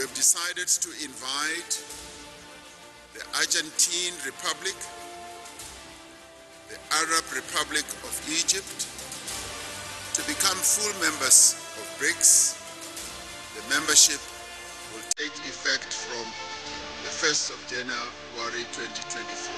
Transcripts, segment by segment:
have decided to invite the Argentine Republic, the Arab Republic of Egypt, to become full members of BRICS. The membership will take effect from the 1st of January 2024.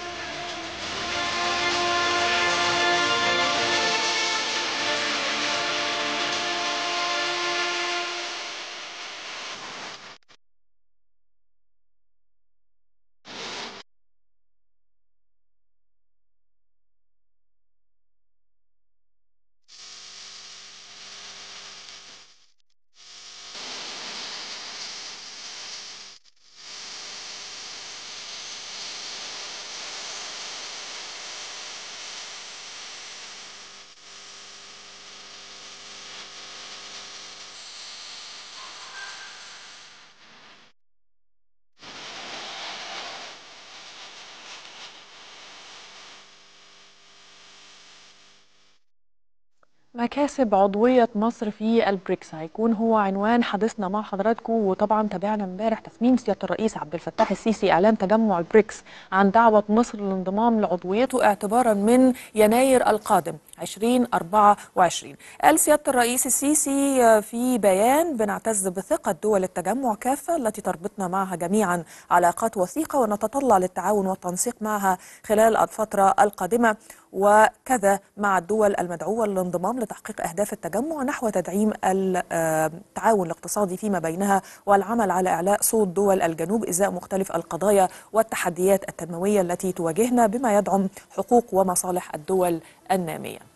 مكاسب عضوية مصر في البريكس هيكون هو عنوان حديثنا مع حضراتكم. وطبعا تابعنا امبارح تصميم سيادة الرئيس عبد الفتاح السيسي إعلان تجمع البريكس عن دعوة مصر للانضمام لعضويته اعتبارا من يناير القادم 2024. قال سيادة الرئيس السيسي في بيان: بنعتز بثقة دول التجمع كافة التي تربطنا معها جميعا علاقات وثيقة، ونتطلع للتعاون والتنسيق معها خلال الفترة القادمة، وكذا مع الدول المدعوة للانضمام لتحقيق أهداف التجمع نحو تدعيم التعاون الاقتصادي فيما بينها، والعمل على إعلاء صوت دول الجنوب إزاء مختلف القضايا والتحديات التنموية التي تواجهنا، بما يدعم حقوق ومصالح الدول النامية.